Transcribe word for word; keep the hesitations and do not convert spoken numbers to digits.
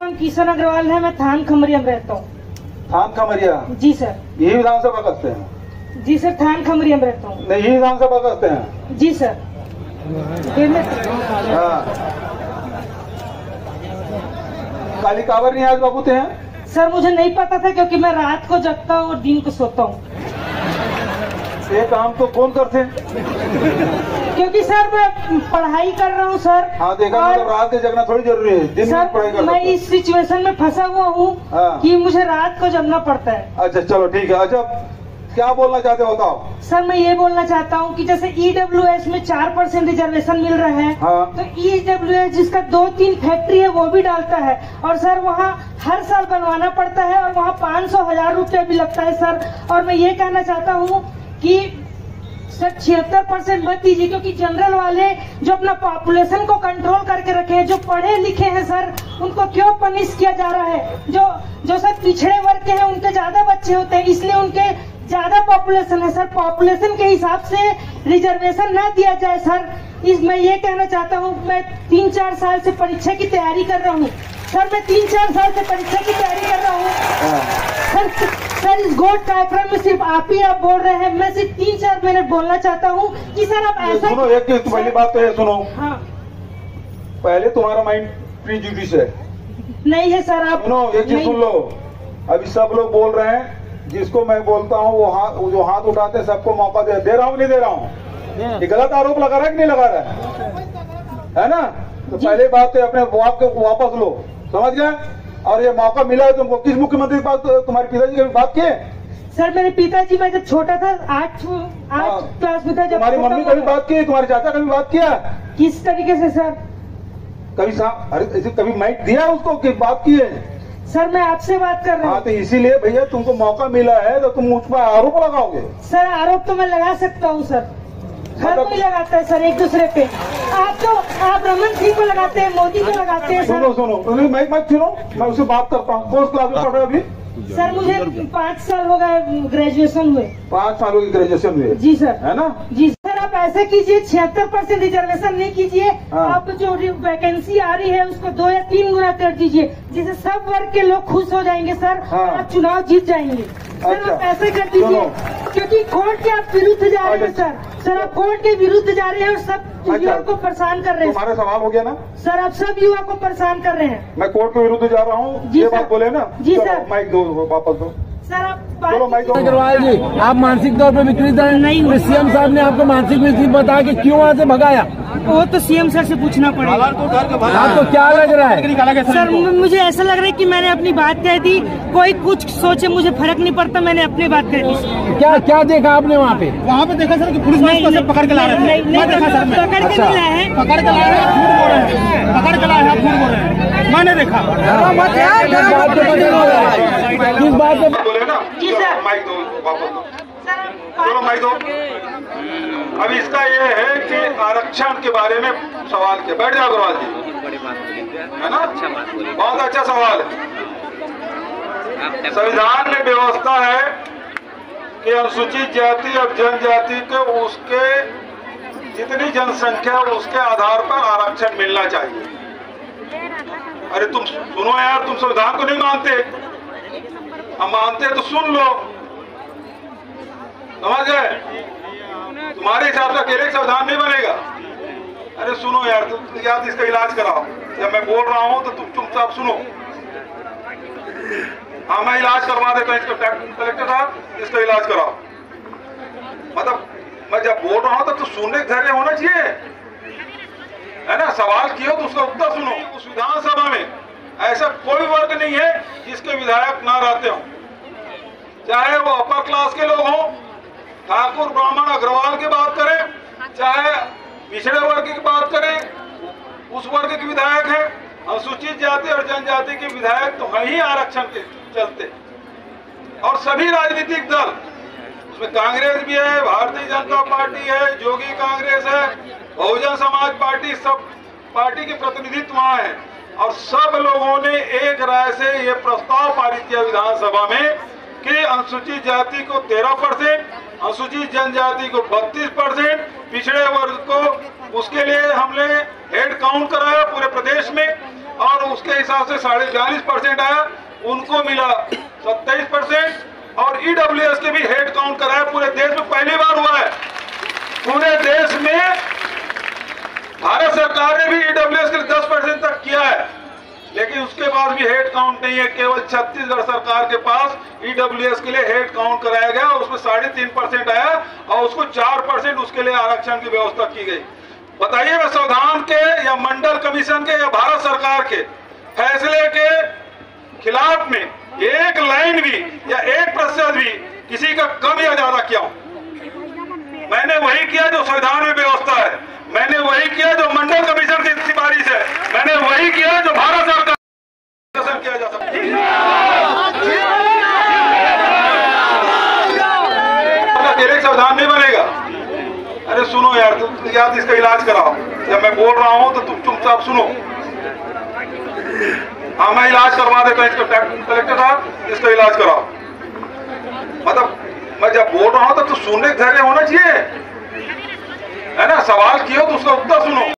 किशन अग्रवाल है, मैं थान खमरिया में रहता हूँ। थान खमरिया? जी सर। यही विधानसभा कसते हैं? जी सर, थान खमरिया में रहता हूँ। नहीं, यही विधानसभा कसते हैं? जी सर। हाँ। काली कावर नियाज बाबू थे हैं? सर मुझे नहीं पता था, क्योंकि मैं रात को जगता हूँ और दिन को सोता हूँ। ये काम तो कौन करते हैं? क्योंकि सर मैं पढ़ाई कर रहा हूँ सर। हाँ देखा, मतलब रात के जगना थोड़ी जरूरी है, दिन में पढ़ाई कर। मैं इस सिचुएशन में फंसा हुआ हूँ हाँ। कि मुझे रात को जगना पड़ता है। अच्छा चलो ठीक है। अच्छा क्या बोलना चाहते हो बताओ। सर मैं ये बोलना चाहता हूँ कि जैसे ई डब्ल्यू एस में चार परसेंट रिजर्वेशन मिल रहा है हाँ। तो ई डब्ल्यू एस जिसका दो तीन फैक्ट्री है वो भी डालता है, और सर वहाँ हर साल बनवाना पड़ता है, और वहाँ पाँच सौ हजार रुपया भी लगता है सर। और मैं ये कहना चाहता हूँ कि सर छिहत्तर परसेंट मत दीजिए, क्योंकि जनरल वाले जो अपना पॉपुलेशन को कंट्रोल करके रखे हैं, जो पढ़े लिखे हैं सर, उनको क्यों पनिश किया जा रहा है? जो जो सर पिछड़े वर्ग के हैं उनके ज्यादा बच्चे होते हैं, इसलिए उनके ज्यादा पॉपुलेशन है सर। पॉपुलेशन के हिसाब से रिजर्वेशन ना दिया जाए सर। इस मैं ये कहना चाहता हूँ, मैं तीन चार साल से परीक्षा की तैयारी कर रहा हूँ सर। मैं तीन चार साल से परीक्षा की तैयारी कर रहा हूँ सर। सर इस गोट कार्यक्रम में सिर्फ आप ही आप बोल रहे हैं। मैं सिर्फ तीन चार मिनट बोलना चाहता हूँ कि सर आप ऐसा सुनो। एक पहली बात तो ये सुनो हाँ। पहले तुम्हारा माइंड प्रीजुडिस है नहीं है सर। आप सुनो, एक चीज सुन लो। अभी सब लोग बोल रहे हैं, जिसको मैं बोलता हूँ वो हाथ जो हाथ उठाते हैं सबको मौका दे दे रहा हूँ नहीं दे रहा हूँ। ये गलत आरोप लगा रहा है कि नहीं लगा रहा है, है ना? तो पहले बात तो अपने वापस लो, समझ गए? और ये मौका मिला है तुमको। किस मुख्यमंत्री के पास तुम्हारे पिताजी की बात किए? सर मेरे पिताजी मैं जब छोटा था आठ आठ क्लास में था, जब तुम्हारी मम्मी कभी बात की? तुम्हारे चाचा कभी बात किया? किस तरीके से सर? कभी साहब अरे ऐसे कभी माइक दिया उसको कि बात की है? सर मैं आपसे बात कर रहा हूँ। हाँ तो इसीलिए भैया तुमको मौका मिला है तो तुम मुझ पर आरोप लगाओगे? सर आरोप तो मैं लगा सकता हूँ सर, हर कोई लगाता है सर एक दूसरे पे। आप तो आप रमन सिंह को लगाते हैं, मोदी को लगाते हैं। सुनो सुनो मैं मैं सुनो मैं उससे बात करता हूँ। कौन क्लास में पढ़ रहे हो अभी? सर मुझे पाँच साल हो गए ग्रेजुएशन हुए। पाँच साल की ग्रेजुएशन हुए? जी सर। है ना? जी सर। आप ऐसे कीजिए, छिहत्तर परसेंट रिजर्वेशन नहीं कीजिए हाँ। आप जो वैकेंसी आ रही है उसको दो या तीन गुना कर दीजिए, जिससे सब वर्ग के लोग खुश हो जाएंगे सर हाँ। आप चुनाव जीत जाएंगे सर। अच्छा। आप ऐसे कर दीजिए, क्योंकि कोर्ट के आप विरुद्ध जा रहे हैं सर। सर आप कोर्ट के विरुद्ध जा रहे हैं और सब युवा को परेशान कर रहे हैं। तुम्हारा सवाल हो गया ना सर? आप सब युवा को परेशान कर रहे हैं। मैं कोर्ट के विरुद्ध जा रहा हूँ ये बात बोले ना? जी सर। माइक दो वापस दो सर। आप अग्रवाल जी आप मानसिक तौर पर विकृत हैं? नहीं, सीएम साहब ने आपको मानसिक विकृत बता के क्यों वहाँ से भगाया? वो तो सीएम सर से पूछना पड़ेगा। आपको क्या लग रहा है? सर मुझे ऐसा लग रहा है कि मैंने अपनी बात कह दी, कोई कुछ सोचे मुझे फर्क नहीं पड़ता, मैंने अपनी बात कह दी। क्या क्या देखा आपने वहाँ पे? वहाँ पे देखा सर कि पुलिस वाले पकड़ के ला रहे हैं। नहीं देखा सर, पकड़ के नहीं लाए हैं। पकड़ के लाए हैं, झूठ बोल रहे हैं। पकड़ के लाए हैं, झूठ बोल रहे हैं। मैंने देखा। किस बात पे बोले ना? जी सर। माइक दो वापस दो। चलो माइक दो। अब इसका ये है कि आरक्षण के बारे में सवाल किया। बैठ जाओ अग्रवाल जी, है ना? बहुत अच्छा सवाल है। संविधान में व्यवस्था है कि अनुसूचित जाति और जनजाति के उसके जितनी जनसंख्या उसके आधार पर आरक्षण मिलना चाहिए। अरे तुम सुनो यार, तुम संविधान को नहीं मानते? हम मानते तो सुन लो, समझ गए? तुम्हारे हिसाब से अकेले संविधान नहीं बनेगा। अरे सुनो यार, तुम यार इसका इलाज कराओ। जब मैं बोल रहा हूं तो तुम चुपचाप सुनो। हाँ मैं इलाज करवा देता हूँ इसका। कलेक्टर साहब इसका इलाज कराओ। मतलब मैं जब बोल रहा हूँ तब तो सुनने का धैर्य होना चाहिए, है ना? सवाल किया तो उसका उत्तर सुनो। उस विधानसभा में ऐसा कोई वर्ग नहीं है जिसके विधायक ना रहते हो, चाहे वो अपर क्लास के लोग हों, ठाकुर ब्राह्मण अग्रवाल की बात करें, चाहे पिछड़े वर्ग की बात करें, उस वर्ग के विधायक हैं। अनुसूचित जाति और जनजाति के विधायक तो हैं ही आरक्षण के चलते। और सभी राजनीतिक दल, उसमें कांग्रेस भी है, भारतीय जनता पार्टी है, जोगी कांग्रेस है, बहुजन समाज पार्टी, सब पार्टी के प्रतिनिधित्व वहां है। और सब लोगों ने एक राय से ये प्रस्ताव पारित किया विधानसभा में कि अनुसूचित जाति को तेरह परसेंट, अनुसूचित जनजाति को बत्तीस परसेंट, पिछड़े वर्ग को उसके लिए हमने हेड काउंट कराया पूरे प्रदेश में। और उसके हिसाब से साढ़े बयालीस परसेंट आया, उनको मिला सत्ताईस परसेंट। और ईडब्ल्यूएस के भी हेड काउंट कराया, पूरे देश में पहली बार हुआ है। पूरे देश में भारत सरकार ने भी ईडब्ल्यूएस के लिए दस परसेंट तक किया है, लेकिन उसके बाद भी हेड काउंट नहीं है। केवल छत्तीसगढ़ सरकार के पास ईडब्ल्यूएस के लिए हेड काउंट कराया गया, उसमें साढ़े तीन परसेंट आया और उसको चार परसेंट उसके लिए आरक्षण की व्यवस्था की गई। बताइए, मैं संविधान के या मंडल कमीशन के या भारत सरकार के फैसले के खिलाफ में एक लाइन भी या एक प्रतिशत भी किसी का कम या ज्यादा किया हूं? मैंने वही किया जो संविधान में व्यवस्था है, मैंने वही किया जो मंडल कमीशन की सिफारिश है, मैंने वही किया जो भारत सरकार किया जा सकता है। संविधान नहीं बनेगा। अरे सुनो यार, तुम यार इसका इलाज कराओ। जब मैं बोल रहा हूं तो तुम चुपचाप सुनो। हाँ, मैं इलाज करवा देता हूँ इसका। कलेक्टर साहब, इसका इलाज कराओ। मतलब मैं जब बोल रहा हूं तब तो सुनने धैर्य होना चाहिए, है ना। सवाल किया तो उसका उत्तर सुनो।